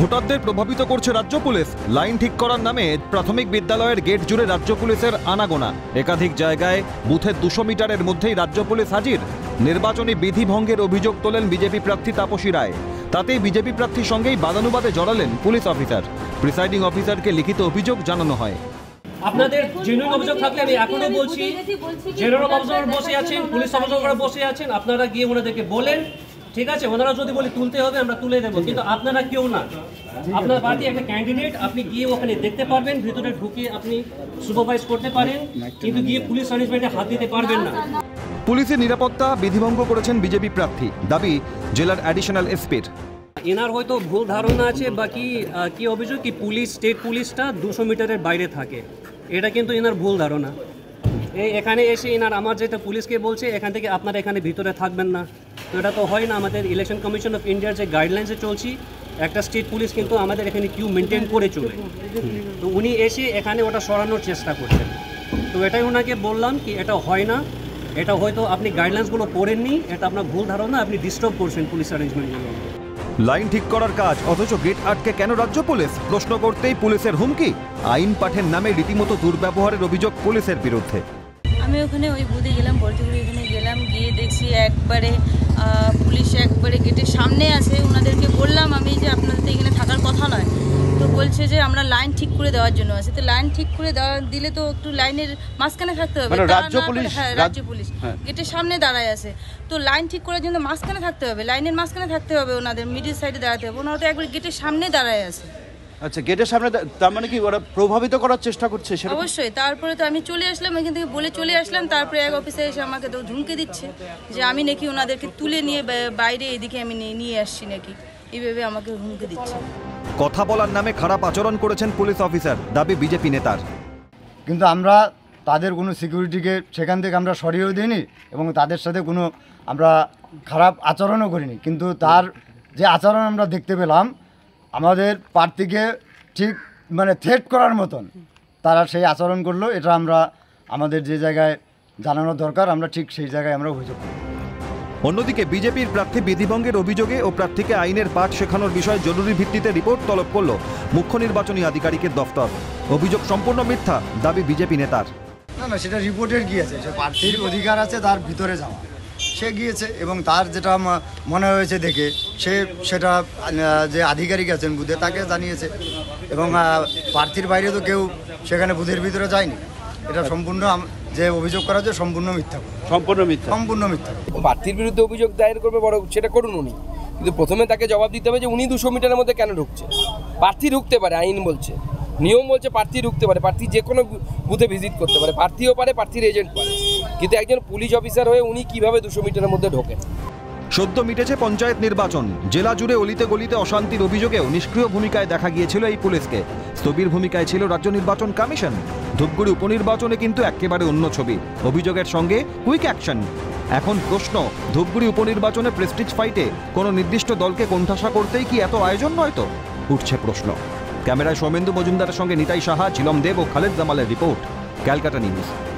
ভোটারদের প্রভাবিত করছে রাজ্য পুলিশ। লাইন ঠিক করার নামে প্রাথমিক বিদ্যালয়ের গেট জুড়ে রাজ্য পুলিশের আনাগোনা। একাধিক জায়গায় বুথের 200 মিটারের মধ্যেই রাজ্য পুলিশ হাজির। নির্বাচনী বিধি ভঙ্গের অভিযোগ তোলেন বিজেপি প্রার্থী তাপসী রায়। তাতেই বিজেপি প্রার্থীর সঙ্গেই বাদানুবাদে জড়ালেন পুলিশ অফিসার। প্রিসাইডিং অফিসারকে লিখিত অভিযোগ জানানো হয়। আপনাদের জেনুইন অভিযোগ থাকলে আমি এখনো বলছি, জেনারেল অবজারভার বসে আছেন, পুলিশ অবজারভার বসে আছেন, আপনারা গিয়ে ওনাদেরকে বলেন, ঠিক আছে? ওনারা যদি বলে তুলতে হবে আমরা তুলে দেবো, কিন্তু আপনারা কেউ না। আপনার পার্টি একটা ক্যান্ডিডেট, আপনি গিয়ে ওখানে দেখতে পারবেন, ভিতরে ঢুকে আপনি সুপারভাইজ করতে পারেন, কিন্তু গিয়ে পুলিশ ম্যানেজমেন্টে হাত দিতে পারবেন না। পুলিশের নিরাপত্তা বিধিভঙ্গ করেছেন বিজেপি প্রার্থী, দাবি জেলার অ্যাডিশনাল এসপির। এনার হয়তো ভুল ধারণা আছে বা কি অভিযোগ কি পুলিশ, স্টেট পুলিশটা 200 মিটারের বাইরে থাকে, এটা কিন্তু এনার ভুল ধারণা। এখানে এসে এনার আমার যেটা পুলিশকে বলছে এখান থেকে আপনারা এখানে ভিতরে থাকবেন না, তো এটা তো হয় না। আমাদের ইলেকশন কমিশন অফ ইন্ডিয়ার যে গাইডলাইন্সে চলছি, একটা স্টেট পুলিশ কিন্তু আমাদের এখানে কিউ মেনটেন করে চলে, তো উনি এসে এখানে ওটা সরানোর চেষ্টা করছেন। তো এটাই ওনাকে বললাম কি এটা হয় না, এটা হয়তো আপনি গাইডলাইন্সগুলো পড়েননি, এটা আপনার ভুল ধারণা, আপনি ডিস্টার্ব করছেন পুলিশ অ্যারেঞ্জমেন্টগুলো। লাইন ঠিক করার কাজ অথচ গেট আটকে কেন রাজ্য পুলিশ? প্রশ্ন করতেই পুলিশের হুমকি। আইন পাঠের নামে রীতিমতো দুর্ব্যবহারের অভিযোগ পুলিশের বিরুদ্ধে। আমি ওখানে ওই বুথে গেলাম, বর্তিগুড়ি ওখানে গেলাম, গিয়ে দেখছি একবারে পুলিশ একবারে গেটের সামনে আছে। ওনাদেরকে বললাম আমি যে আপনাদের তো এখানে থাকার কথা নয়, তো বলছে যে আমরা লাইন ঠিক করে দেওয়ার জন্য আছে। তো লাইন ঠিক করে দিলে তো একটু লাইনের মাঝখানে থাকতে হবে। রাজ্য পুলিশ, হ্যাঁ রাজ্য পুলিশ গেটের সামনে দাঁড়ায় আছে, তো লাইন ঠিক করার জন্য মাঝখানে থাকতে হবে, লাইনের মাঝখানে থাকতে হবে, ওনাদের মিডিল সাইডে দাঁড়াতে হবে। ওনারা তো একবার গেটের সামনে দাঁড়ায় আছে। আচ্ছা, গেটের সামনে, তার মানে কি ওরা প্রভাবিত করার চেষ্টা করছে? অবশ্যই। তারপরে তো আমি চলে আসলাম, এখান থেকে বলে চলে আসলাম। তারপরে এক অফিসার এসে আমাকে তো ঝুমকে দিচ্ছে যে আমি নাকি ওনাদেরকে তুলে নিয়ে বাইরে এদিকে আমি নিয়ে আসছি নাকি, এইভাবে আমাকে হুমকি দিচ্ছে। কথা বলার নামে খারাপ আচরণ করেছেন পুলিশ অফিসার, দাবি বিজেপি নেতার। কিন্তু আমরা তাদের কোনো সিকিউরিটিকে সেখান থেকে আমরা সরিয়েও দিইনি এবং তাদের সাথে কোনো আমরা খারাপ আচরণও করিনি। কিন্তু তার যে আচরণ আমরা দেখতে পেলাম, আমাদের প্রার্থীকে ঠিক মানে থ্রেট করার মতন তারা সেই আচরণ করলো। এটা আমরা আমাদের যে জায়গায় জানানো দরকার আমরা ঠিক সেই জায়গায় আমরা অভিযোগ করি। অন্যদিকে বিজেপির প্রার্থী বিধিভঙ্গের অভিযোগে ও প্রার্থীকে আইনের পাঠ শেখানোর বিষয়ে জরুরি ভিত্তিতে রিপোর্ট তলব করল মুখ্য নির্বাচনী আধিকারিকের দফতর। অভিযোগ সম্পূর্ণ মিথ্যা, দাবি বিজেপি নেতার। না, সেটা রিপোর্টের গিয়েছে, সে প্রার্থীর অধিকার আছে তার ভিতরে যাওয়া, সে গিয়েছে এবং তার যেটা মনে হয়েছে দেখে সেটা যে আধিকারিক আছেন বুথে তাকে জানিয়েছে এবং প্রার্থীর বাইরে তো কেউ সেখানে বুথের ভিতরে যায়নি। এটা সম্পূর্ণ যে অভিযোগ করা হচ্ছে সম্পূর্ণ মিথ্যা। সম্পূর্ণ মিথ্যা। প্রার্থীর বিরুদ্ধে অভিযোগ দায়ের করবে বড়, সেটা করুন উনি, কিন্তু প্রথমে তাকে জবাব দিতে হবে যে উনি 200 মিটারের মধ্যে কেন ঢুকছে। প্রার্থী ঢুকতে পারে, আইন বলছে, নিয়ম বলছে প্রার্থী ঢুকতে পারে, প্রার্থী যে কোনো বুথে ভিজিট করতে পারে, প্রার্থীও পারে, প্রার্থীর এজেন্ট পারে, কিন্তু একজন পুলিশ অফিসার হয়ে উনি কিভাবে 200 মিটারের মধ্যে ঢোকেন? সদ্য মিটেছে পঞ্চায়েত নির্বাচন। জেলা জুড়ে অলিতে গলিতে অশান্তির অভিযোগেও নিষ্ক্রিয় ভূমিকায় দেখা গিয়েছিল এই পুলিশকে। স্থবির ভূমিকায় ছিল রাজ্য নির্বাচন কমিশন। ধূপগুড়ি উপনির্বাচনে কিন্তু একেবারে অন্য ছবি, অভিযোগের সঙ্গে কুইক অ্যাকশন। এখন প্রশ্ন, ধূপগুড়ি উপনির্বাচনে প্রেস্টিজ ফাইটে কোনো নির্দিষ্ট দলকে কোণঠাসা করতেই কি এত আয়োজন নয়তো? উঠছে প্রশ্ন। ক্যামেরায় সৌমেন্দু মজুমদারের সঙ্গে নিতাই সাহা, ঝিলম দেব ও খালেদ জামালের রিপোর্ট, ক্যালকাটা নিউজ।